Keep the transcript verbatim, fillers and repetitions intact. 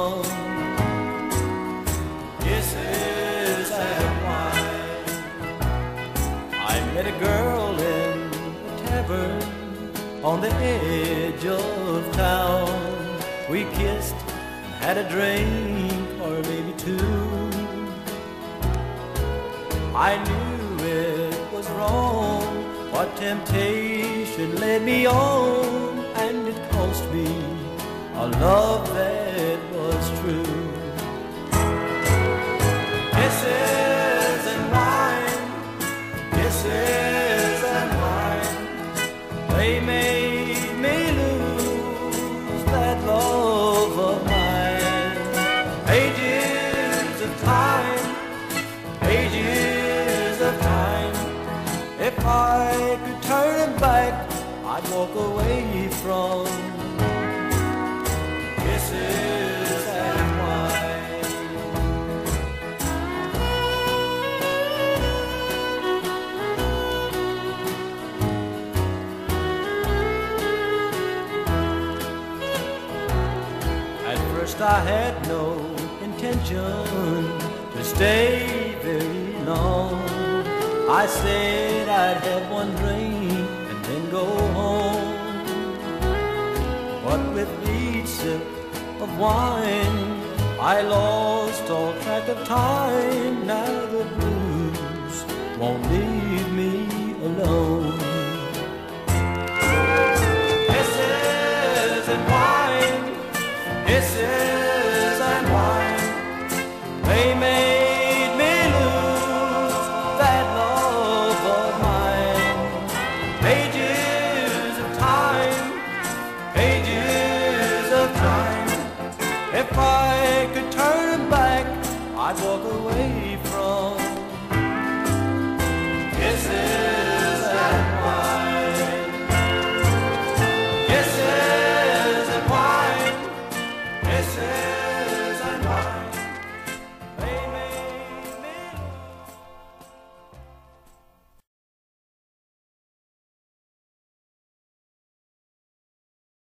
from. Kisses and wine. I met a girl in a tavern on the edge of town. We kissed and had a drink or maybe two. I knew it was wrong, what temptation led me on, and it cost me a love that was true. Kisses and wine, kisses and wine, they made me lose that love of mine. Ages of time, ages of time. If I could turn it back, I'd walk away from kisses and wine. At first I had no intention to stay very long. I said I'd have one drink and then go home. But with each sip of wine, I lost all track of time. Now the blues won't leave me alone.